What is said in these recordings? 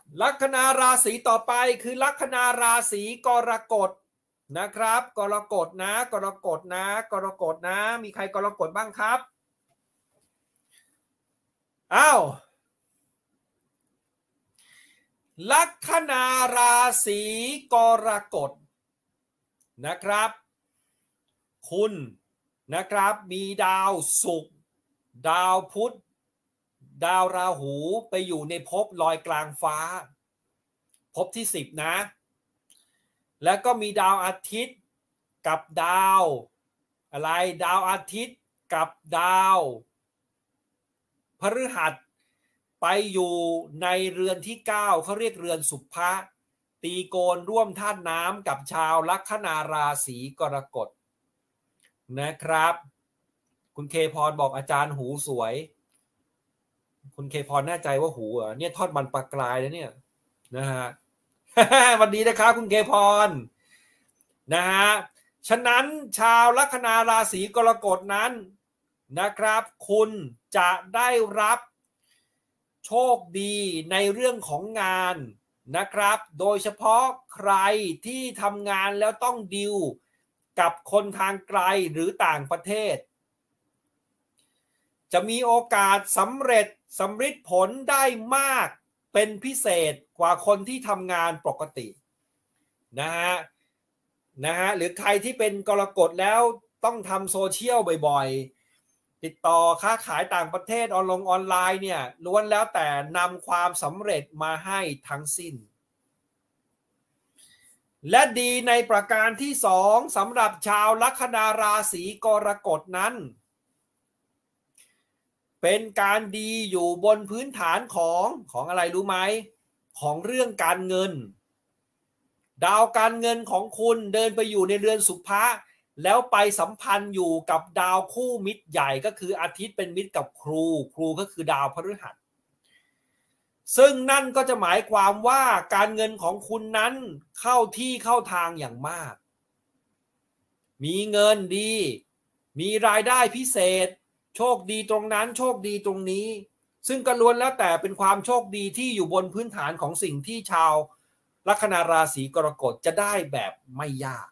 ลัคนาราศีต่อไปคือลัคนาราศีกรกฎนะครับกรกฎนะกรกฎนะกรกฎนะมีใครกรกฎบ้างครับอ้าวลัคนาราศีกรกฎนะครับคุณนะครับมีดาวศุกร์ดาวพุธดาวราหูไปอยู่ในภพลอยกลางฟ้าภพที่10นะแล้วก็มีดาวอาทิตย์กับดาวอะไรดาวอาทิตย์กับดาวพฤหัสไปอยู่ในเรือนที่9เขาเรียกเรือนสุภะตีโกนร่วมธาตุน้ำกับชาวลัคนาราศีกรกฎนะครับคุณเคพรบอกอาจารย์หูสวยคุณเคพรแน่ใจว่าหูอ่ะเนี่ยทอดมันปลากรายแล้วเนี่ยนะฮะ วันนี้นะครับคุณเคพรนะฮะฉะนั้นชาวลัคนาราศีกรกฎนั้นนะครับคุณจะได้รับโชคดีในเรื่องของงานนะครับโดยเฉพาะใครที่ทำงานแล้วต้องดีลกับคนทางไกลหรือต่างประเทศจะมีโอกาสสำเร็จสำฤทธิ์ผลได้มากเป็นพิเศษกว่าคนที่ทำงานปกตินะฮะหรือใครที่เป็นกรกฎแล้วต้องทำโซเชียลบ่อยๆติดต่อค้าขายต่างประเทศออนไลน์เนี่ยล้วนแล้วแต่นำความสำเร็จมาให้ทั้งสิ้นและดีในประการที่2สำหรับชาวลัคนาราศีกรกฎนั้นเป็นการดีอยู่บนพื้นฐานของอะไรรู้ไหมของเรื่องการเงินดาวการเงินของคุณเดินไปอยู่ในเรือนสุภะแล้วไปสัมพันธ์อยู่กับดาวคู่มิตรใหญ่ก็คืออาทิตย์เป็นมิตรกับครูก็คือดาวพฤหัสซึ่งนั่นก็จะหมายความว่าการเงินของคุณนั้นเข้าที่เข้าทางอย่างมากมีเงินดีมีรายได้พิเศษโชคดีตรงนั้นโชคดีตรงนี้ซึ่งก็ล้วนแล้วแต่เป็นความโชคดีที่อยู่บนพื้นฐานของสิ่งที่ชาวลัคนาราศีกรกฎจะได้แบบไม่ยาก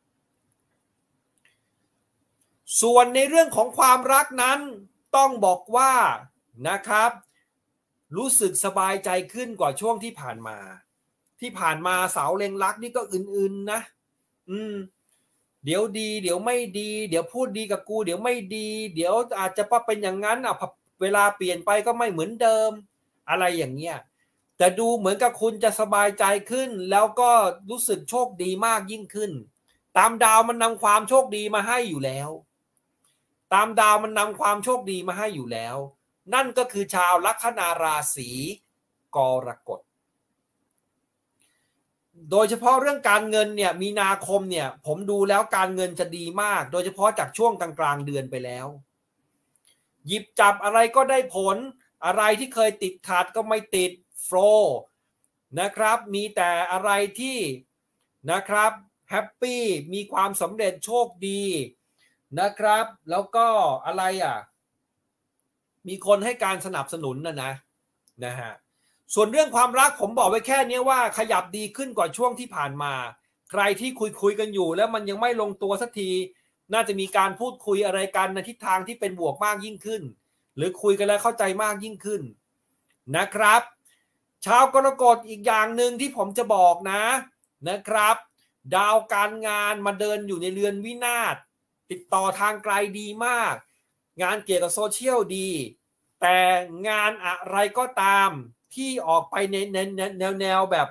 ส่วนในเรื่องของความรักนั้นต้องบอกว่านะครับรู้สึกสบายใจขึ้นกว่าช่วงที่ผ่านมาสาวเล็งรักนี่ก็อื่นๆนะเดี๋ยวดีเดี๋ยวไม่ดีเดี๋ยวพูดดีกับกูเดี๋ยวไม่ดีเดี๋ยวอาจจะเป็นอย่างนั้นเวลาเปลี่ยนไปก็ไม่เหมือนเดิมอะไรอย่างเงี้ยแต่ดูเหมือนกับคุณจะสบายใจขึ้นแล้วก็รู้สึกโชคดีมากยิ่งขึ้นตามดาวมันนำความโชคดีมาให้อยู่แล้วตามดาวมันนำความโชคดีมาให้อยู่แล้วนั่นก็คือชาวลัคนาราศีกรกฎโดยเฉพาะเรื่องการเงินเนี่ยมีนาคมเนี่ยผมดูแล้วการเงินจะดีมากโดยเฉพาะจากช่วงกลางๆเดือนไปแล้วหยิบจับอะไรก็ได้ผลอะไรที่เคยติดขัดก็ไม่ติดโฟล์นะครับมีแต่อะไรที่นะครับแฮปปี้มีความสำเร็จโชคดีนะครับแล้วก็อะไรมีคนให้การสนับสนุนนะฮะส่วนเรื่องความรักผมบอกไว้แค่นี้ว่าขยับดีขึ้นกว่าช่วงที่ผ่านมาใครที่คุยกันอยู่แล้วมันยังไม่ลงตัวสักทีน่าจะมีการพูดคุยอะไรกันในทิศทางที่เป็นบวกมากยิ่งขึ้นหรือคุยกันแล้วเข้าใจมากยิ่งขึ้นนะครับชาวกรกฎอีกอย่างหนึ่งที่ผมจะบอกนะครับดาวการงานมาเดินอยู่ในเรือนวินาศติดต่อทางไกลดีมากงานเกี่ยวกับโซเชียลดีแต่งานอะไรก็ตามที่ออกไปในแนวแบบ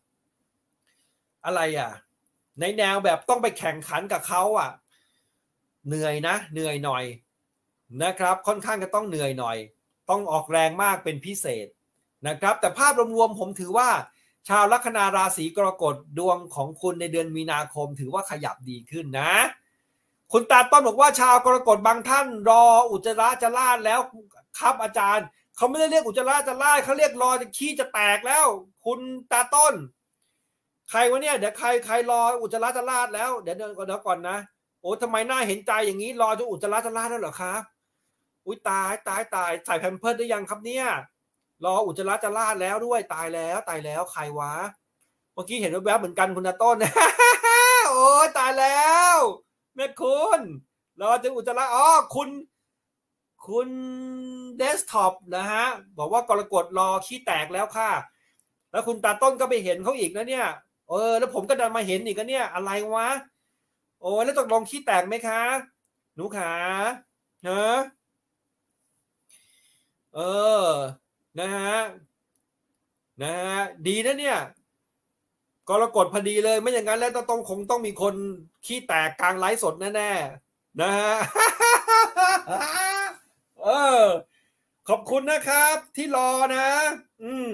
อะไรในแนวแบบต้องไปแข่งขันกับเขาเหนื่อยหน่อยนะครับค่อนข้างจะต้องเหนื่อยหน่อยต้องออกแรงมากเป็นพิเศษนะครับแต่ภาพรวมๆผมถือว่าชาวลัคนาราศีกรกฎดวงของคุณในเดือนมีนาคมถือว่าขยับดีขึ้นนะคุณตาต้นบอกว่าชาวกรกฎบางท่านรออุจจาระจะลาดแล้วครับอาจารย์เขาไม่ได้เรียกอุจจาระจะลาดเขาเรียกรอจะขี้จะแตกแล้วคุณตาต้นใครวะเนี่ยเดี๋ยวใครรออุจจาระจะลาดแล้วเดี๋ยวก่อนนะโอ้ทำไมน่าเห็นใจอย่างนี้รอจนอุจจาระจะลาดแล้วเหรอครับอุ้ยตายใส่แพมเพิร์สได้ยังครับเนี่ยรออุจจาระจะลาดแล้วด้วยตายแล้วใครวะเมื่อกี้เห็นแวบๆเหมือนกันคุณต้น โอ้ยตายแล้วแม่คุณรอจะอุจจาระอ๋อคุณเดสก์ท็อปนะฮะบอกว่ากรกฎรอขี้แตกแล้วค่ะแล้วคุณตาต้นก็ไปเห็นเขาอีกนะเนี่ยแล้วผมก็ดันมาเห็นอีกนะเนี่ยอะไรวะโอ้แล้วตกลงขี้แตกไหมคะหนูขาฮะเออนะฮะดีนะเนี่ยกรกฎพอดีเลยไม่อย่างนั้นแล้วคงต้องมีคนขี้แตกกลางไลฟ์สดแน่ๆนะฮะ เออขอบคุณนะครับที่รอนะอืม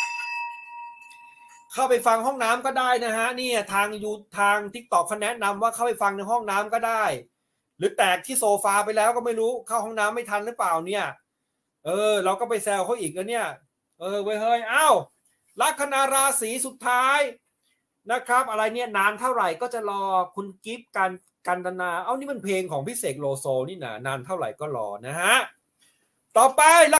เข้าไปฟังห้องน้ำก็ได้นะฮะเนี่ยทาง TikTok เขาแนะนำว่าเข้าไปฟังในห้องน้ำก็ได้หรือแตกที่โซฟาไปแล้วก็ไม่รู้เข้าห้องน้ำไม่ทันหรือเปล่าเนี่ยเราก็ไปแซวเขาอีกแล้วเนี่ยเว้ยเฮ้ยอ้าวลัคนาราศีสุดท้ายนะครับอะไรเนี่ยนานเท่าไหร่ก็จะรอคุณกิฟต์กันตนานี่มันเพลงของพี่เสกโลโซนี่นะนานเท่าไหร่ก็รอนะฮะต่อไป